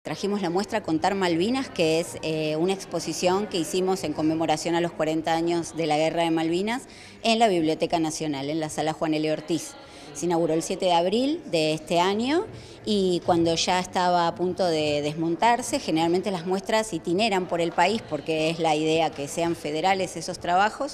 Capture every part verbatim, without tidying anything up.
trajimos la muestra Contar Malvinas, que es eh, una exposición que hicimos en conmemoración a los cuarenta años de la Guerra de Malvinas en la Biblioteca Nacional, en la Sala Juan L. Ortiz. Se inauguró el siete de abril de este año y cuando ya estaba a punto de desmontarse, generalmente las muestras itineran por el país porque es la idea que sean federales esos trabajos.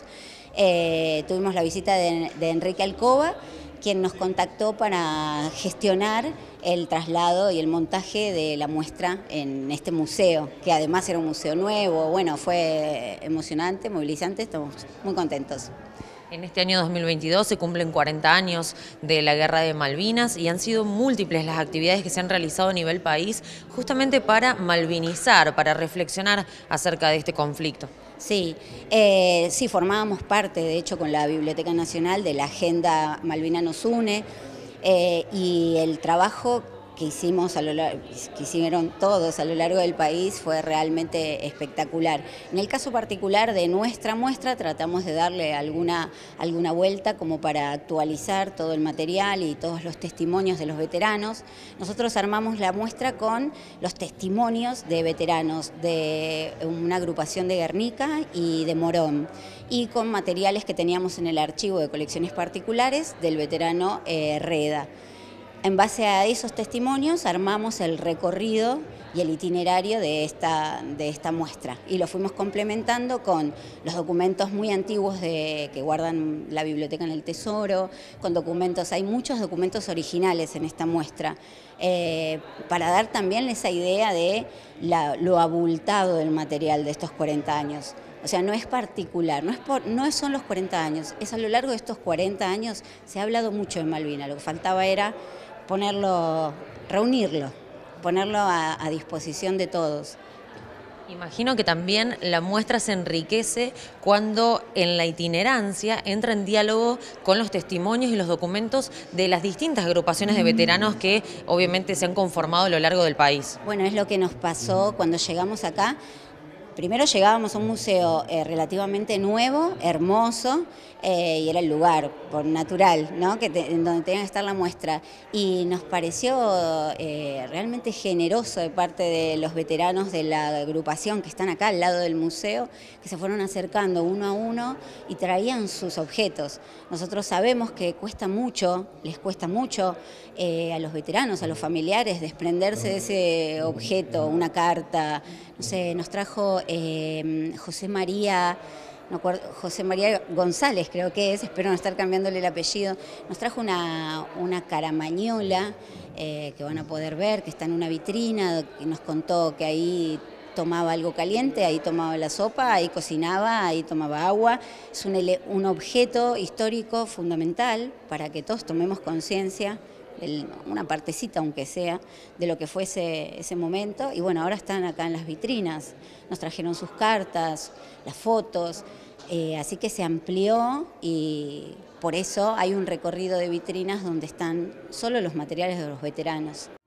Eh, tuvimos la visita de, de Enrique Alcoba, quien nos contactó para gestionar el traslado y el montaje de la muestra en este museo, que además era un museo nuevo. Bueno, fue emocionante, movilizante, estamos muy contentos. En este año dos mil veintidós se cumplen cuarenta años de la Guerra de Malvinas y han sido múltiples las actividades que se han realizado a nivel país justamente para malvinizar, para reflexionar acerca de este conflicto. Sí, eh, sí, formábamos parte, de hecho, con la Biblioteca Nacional de la Agenda Malvinas nos une eh, y el trabajo que hicimos a lo largo, que hicieron todos a lo largo del país fue realmente espectacular. En el caso particular de nuestra muestra tratamos de darle alguna, alguna vuelta como para actualizar todo el material y todos los testimonios de los veteranos. Nosotros armamos la muestra con los testimonios de veteranos de una agrupación de Guernica y de Morón, y con materiales que teníamos en el archivo de colecciones particulares del veterano eh, Reda. En base a esos testimonios armamos el recorrido y el itinerario de esta, de esta muestra y lo fuimos complementando con los documentos muy antiguos de, que guardan la biblioteca en el Tesoro, con documentos, hay muchos documentos originales en esta muestra, eh, para dar también esa idea de la, lo abultado del material de estos cuarenta años. O sea, no es particular, no, es por, no son los cuarenta años, es a lo largo de estos cuarenta años se ha hablado mucho de Malvinas, lo que faltaba era ponerlo, reunirlo, ponerlo a, a disposición de todos. Imagino que también la muestra se enriquece cuando en la itinerancia entra en diálogo con los testimonios y los documentos de las distintas agrupaciones de veteranos que obviamente se han conformado a lo largo del país. Bueno, es lo que nos pasó cuando llegamos acá. Primero llegábamos a un museo eh, relativamente nuevo, hermoso, eh, y era el lugar, por natural, ¿no? que te, en donde tenía que estar la muestra. Y nos pareció eh, realmente generoso de parte de los veteranos de la agrupación que están acá al lado del museo, que se fueron acercando uno a uno y traían sus objetos. Nosotros sabemos que cuesta mucho, les cuesta mucho eh, a los veteranos, a los familiares, desprenderse de ese objeto, una carta, no sé, nos trajo eh, José María, no acuerdo, José María González creo que es, espero no estar cambiándole el apellido, nos trajo una, una caramañola eh, que van a poder ver, que está en una vitrina, y nos contó que ahí tomaba algo caliente, ahí tomaba la sopa, ahí cocinaba, ahí tomaba agua. Es un, un objeto histórico fundamental para que todos tomemos conciencia, una partecita aunque sea, de lo que fue ese, ese momento. Y bueno, ahora están acá en las vitrinas, nos trajeron sus cartas, las fotos, eh, así que se amplió y por eso hay un recorrido de vitrinas donde están solo los materiales de los veteranos.